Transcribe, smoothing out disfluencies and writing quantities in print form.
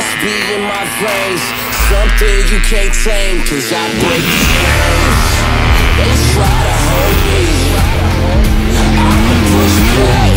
must be in my veins, something you can't tame. Cause I break chains, they try to hold me, I'ma push back,